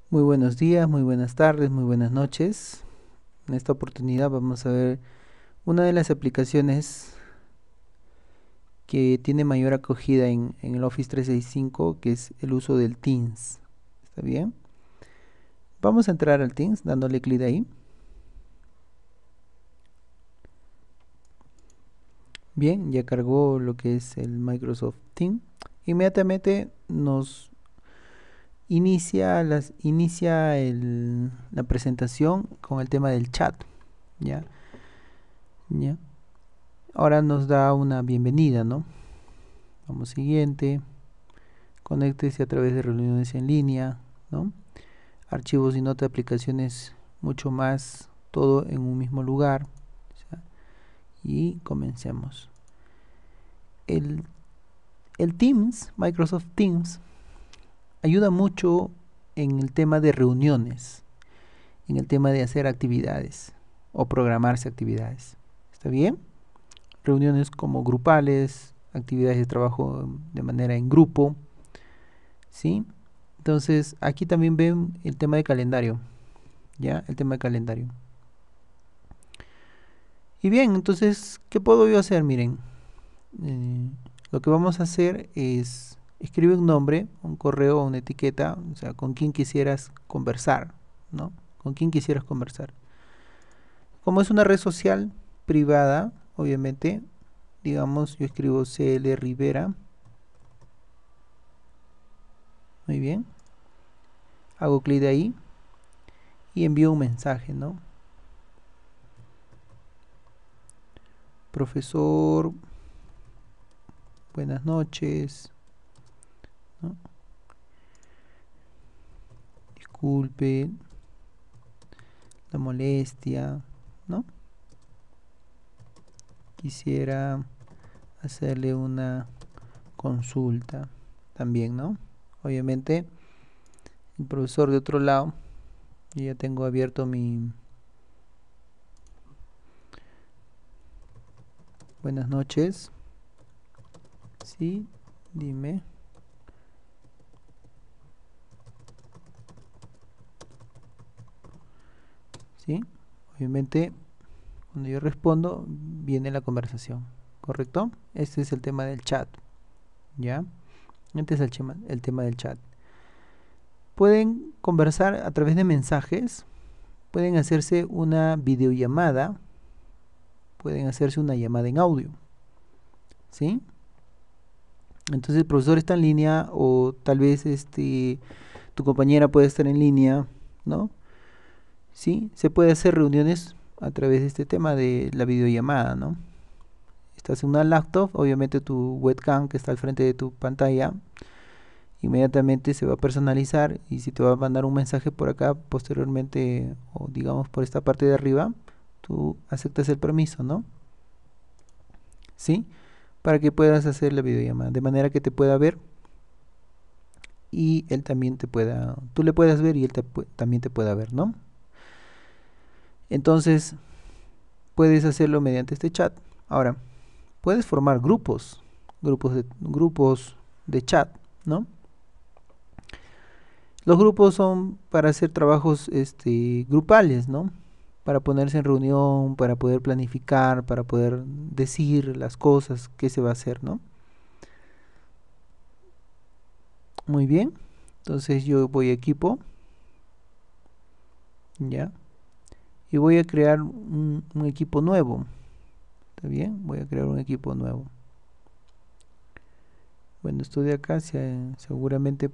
Muy buenos días, muy buenas tardes, muy buenas noches. En esta oportunidad vamos a ver una de las aplicaciones que tiene mayor acogida en el Office 365, que es el uso del Teams. ¿Está bien? Vamos a entrar al Teams dándole clic ahí. Bien, ya cargó lo que es el Microsoft Teams. Inmediatamente nos inicia la presentación con el tema del chat. ¿Ya? ¿Ya? Ahora nos da una bienvenida, ¿no? Vamos siguiente. Conéctese a través de reuniones en línea, ¿no? Archivos y nota, aplicaciones, mucho más, todo en un mismo lugar. O sea, y comencemos. El, el Teams, Microsoft Teams, ayuda mucho en el tema de reuniones, en el tema de hacer actividades o programarse actividades. ¿Está bien? Reuniones como grupales, actividades de trabajo de manera en grupo, ¿sí? Entonces, aquí también ven el tema de calendario, ¿ya? El tema de calendario. Y bien, entonces, ¿qué puedo yo hacer? Miren, eh, lo que vamos a hacer es escribe un nombre, un correo, una etiqueta, o sea, con quién quisieras conversar, ¿no? Con quién quisieras conversar. Como es una red social privada, obviamente, digamos, yo escribo CL Rivera, muy bien, hago clic de ahí y envío un mensaje, ¿no? Profesor, buenas noches, ¿no? Disculpe la molestia, ¿no? Quisiera hacerle una consulta también, ¿no? Obviamente, el profesor de otro lado, yo ya tengo abierto mi buenas noches, sí, dime, sí, obviamente, cuando yo respondo, viene la conversación, ¿correcto? Este es el tema del chat, ¿ya? Este es el tema del chat. Pueden conversar a través de mensajes, pueden hacerse una videollamada, pueden hacerse una llamada en audio, ¿sí? Entonces el profesor está en línea o tal vez tu compañera puede estar en línea, ¿no? Sí, se puede hacer reuniones a través de este tema de la videollamada, ¿no? Estás en una laptop, obviamente tu webcam que está al frente de tu pantalla, inmediatamente se va a personalizar y si te va a mandar un mensaje por acá posteriormente o digamos por esta parte de arriba, tú aceptas el permiso, ¿no? ¿Sí? Para que puedas hacer la videollamada, de manera que te pueda ver y él también te pueda, tú le puedas ver y él también te pueda ver, ¿no? Entonces, puedes hacerlo mediante este chat. Ahora, puedes formar grupos de chat, ¿no? Los grupos son para hacer trabajos grupales, ¿no? Para ponerse en reunión, para poder planificar, para poder decir las cosas que se va a hacer, ¿no? Muy bien. Entonces yo voy a equipo, ¿ya? Y voy a crear un equipo nuevo. ¿Está bien? Voy a crear un equipo nuevo. Bueno, esto de acá seguramente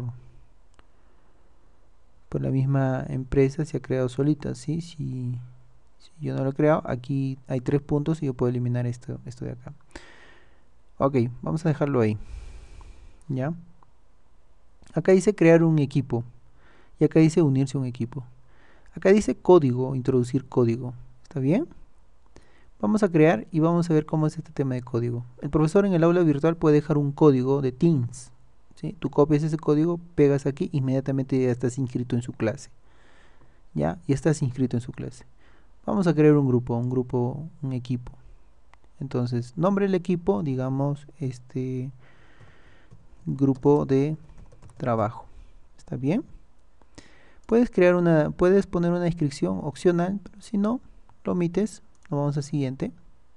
por la misma empresa se ha creado solita, ¿sí? Si yo no lo he creado, aquí hay 3 puntos y yo puedo eliminar esto de acá. Ok, vamos a dejarlo ahí, ¿ya? Acá dice crear un equipo y acá dice unirse a un equipo. Acá dice código, introducir código. ¿Está bien? Vamos a crear y vamos a ver cómo es este tema de código. El profesor en el aula virtual puede dejar un código de Teams, ¿sí? Tú copias ese código, pegas aquí, inmediatamente ya estás inscrito en su clase. ¿Ya? Ya estás inscrito en su clase. Vamos a crear un equipo. Entonces, nombre del equipo, digamos, grupo de trabajo. ¿Está bien? puedes poner una descripción opcional, pero si no, lo omites. Nos vamos al siguiente.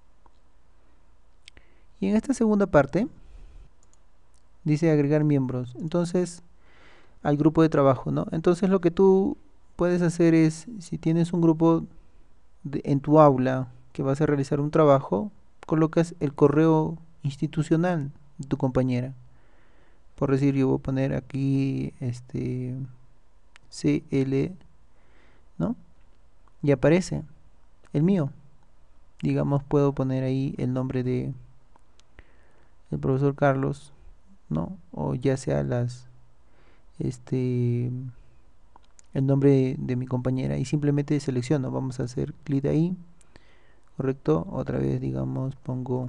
Y en esta segunda parte dice agregar miembros. Entonces, al grupo de trabajo, ¿no? Entonces lo que tú puedes hacer es, si tienes un grupo en tu aula que vas a realizar un trabajo, colocas el correo institucional de tu compañera. Por decir, yo voy a poner aquí CL, ¿no? Y aparece el mío. Digamos, puedo poner ahí el nombre de el profesor Carlos, ¿no? O ya sea el nombre de mi compañera, y simplemente selecciono. Vamos a hacer clic ahí, correcto. Otra vez, digamos, pongo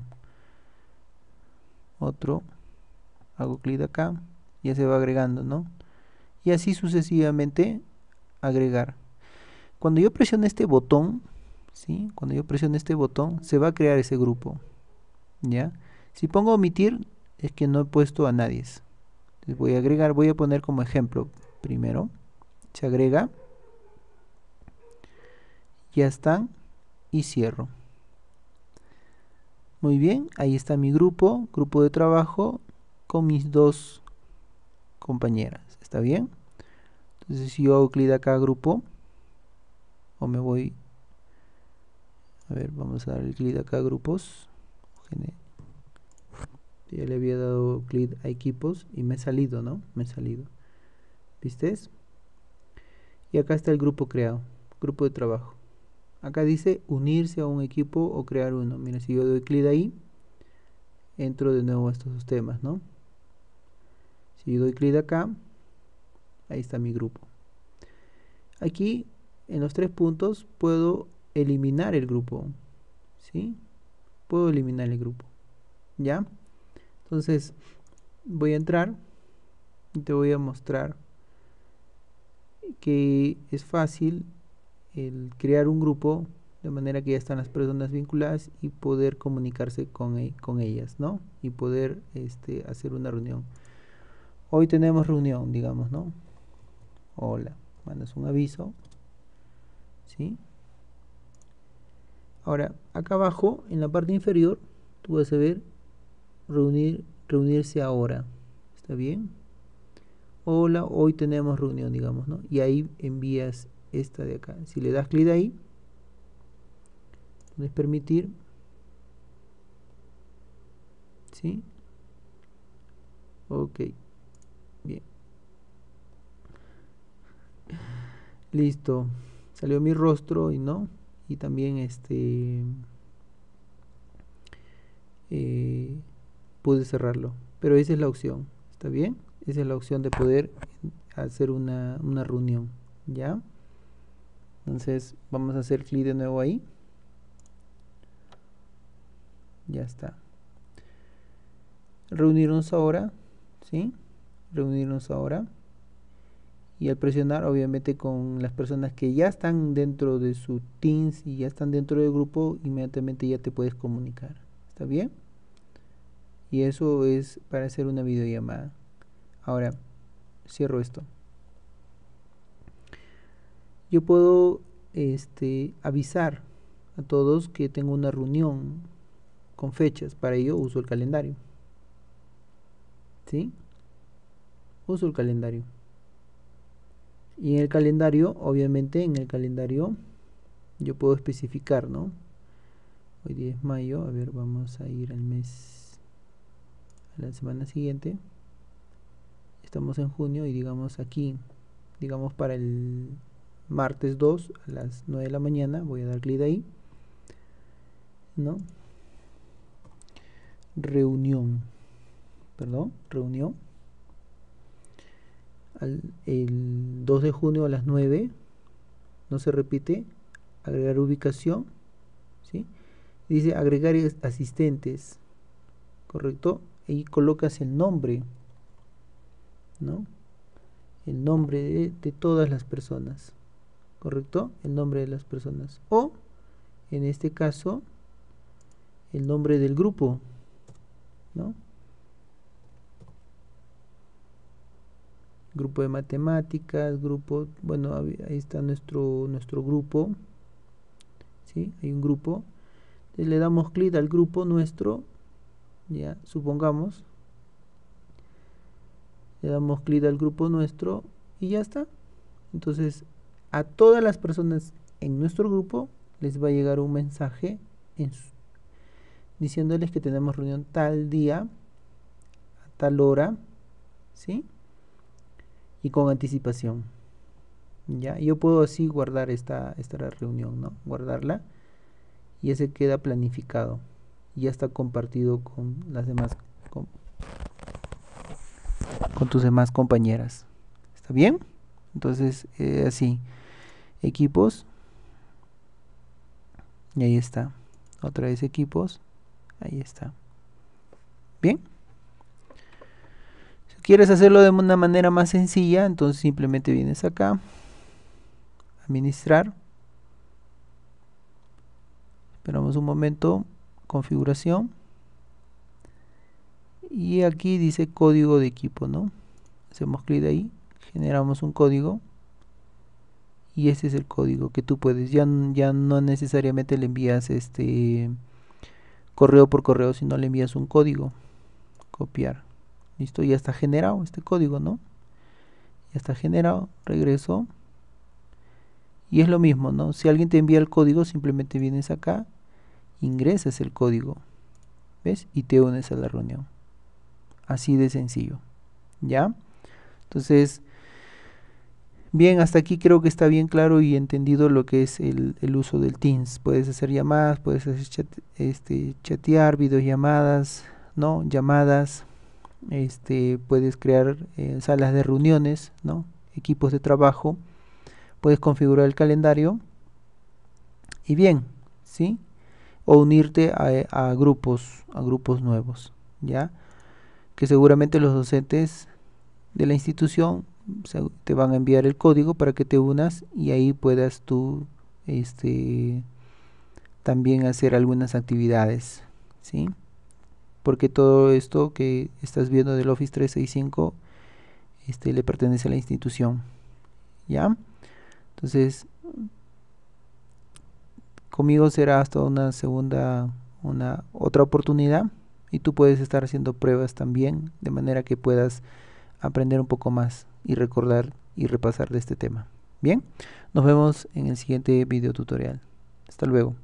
otro, hago clic acá, ya se va agregando, ¿no? Y así sucesivamente agregar. Cuando yo presiono este botón, ¿sí? Cuando yo presiono este botón, se va a crear ese grupo, ¿ya? Si pongo omitir, es que no he puesto a nadie. Entonces voy a agregar, voy a poner como ejemplo primero. Se agrega, ya están, y cierro. Muy bien, ahí está mi grupo de trabajo con mis dos compañeras. ¿Está bien? Entonces si yo hago clic acá a grupo, o me voy, a ver, vamos a dar el clic acá a grupos. Ya le había dado clic a equipos y me he salido, ¿no? Me he salido. ¿Viste? Y acá está el grupo creado, grupo de trabajo. Acá dice unirse a un equipo o crear uno. Mira, si yo doy clic ahí, entro de nuevo a estos temas, ¿no? Si yo doy clic acá, ahí está mi grupo. Aquí, en los 3 puntos, puedo eliminar el grupo, ¿sí? Puedo eliminar el grupo, ¿ya? Entonces, voy a entrar y te voy a mostrar que es fácil el crear un grupo de manera que ya están las personas vinculadas y poder comunicarse con ellas, ¿no? Y poder hacer una reunión. Hoy tenemos reunión, digamos, ¿no? Hola, mandas un aviso, ¿sí? Ahora, acá abajo, en la parte inferior, tú vas a ver reunirse ahora. ¿Está bien? Hola, hoy tenemos reunión, digamos, ¿no? Y ahí envías esta de acá. Si le das clic ahí, puedes permitir, ¿sí? Ok, bien. Listo. Salió mi rostro y no. Y también pude cerrarlo. Pero esa es la opción. ¿Está bien? Esa es la opción de poder hacer una reunión. ¿Ya? Entonces vamos a hacer clic de nuevo ahí. Ya está. Reunirnos ahora. ¿Sí? Reunirnos ahora. Y al presionar, obviamente, con las personas que ya están dentro de su Teams y ya están dentro del grupo, inmediatamente ya te puedes comunicar. ¿Está bien? Y eso es para hacer una videollamada. Ahora, cierro esto. Yo puedo avisar a todos que tengo una reunión con fechas. Para ello uso el calendario. ¿Sí? Uso el calendario. Y en el calendario, obviamente, en el calendario yo puedo especificar, ¿no? Hoy 10 de mayo, a ver, vamos a ir al mes, a la semana siguiente. Estamos en junio y digamos aquí, digamos para el martes 2 a las 9 de la mañana, voy a dar clic ahí, ¿no? Reunión, reunión. El 2 de junio a las 9, no se repite, agregar ubicación, ¿sí? Dice agregar asistentes, ¿correcto? Y colocas el nombre, ¿no? El nombre de todas las personas, ¿correcto? El nombre de las personas. O, en este caso, el nombre del grupo, ¿no? grupo de matemáticas, grupo, bueno, ahí está nuestro grupo, ¿sí? Hay un grupo, le damos clic al grupo nuestro, ya, supongamos, le damos clic al grupo nuestro y ya está. Entonces, a todas las personas en nuestro grupo les va a llegar un mensaje diciéndoles que tenemos reunión tal día, a tal hora, ¿sí? Y con anticipación. Ya, yo puedo así guardar esta reunión, ¿no? Guardarla y ese queda planificado. Ya está compartido con las demás, con tus demás compañeras. ¿Está bien? Entonces, así, equipos. Y ahí está. Otra vez equipos. Ahí está. Bien. Si quieres hacerlo de una manera más sencilla, entonces simplemente vienes acá. Administrar. Esperamos un momento. Configuración. Y aquí dice código de equipo, ¿no? Hacemos clic ahí. Generamos un código. Y este es el código que tú puedes. Ya no necesariamente le envías correo por correo, sino le envías un código. Copiar. Listo, ya está generado este código, ¿no? Ya está generado. Regreso. Y es lo mismo, ¿no? Si alguien te envía el código, simplemente vienes acá, ingresas el código, ¿ves? Y te unes a la reunión. Así de sencillo. ¿Ya? Entonces, bien, hasta aquí creo que está bien claro y entendido lo que es el uso del Teams. Puedes hacer llamadas, puedes hacer chatear, videollamadas, ¿no? Llamadas, puedes crear salas de reuniones, ¿no? Equipos de trabajo, puedes configurar el calendario y bien, ¿sí? O unirte a grupos nuevos, ¿ya? Que seguramente los docentes de la institución te van a enviar el código para que te unas y ahí puedas tú también hacer algunas actividades, ¿sí? Porque todo esto que estás viendo del Office 365 le pertenece a la institución, ¿ya? Entonces, conmigo será hasta una otra oportunidad y tú puedes estar haciendo pruebas también de manera que puedas aprender un poco más y recordar y repasar de este tema. Bien, nos vemos en el siguiente video tutorial. Hasta luego.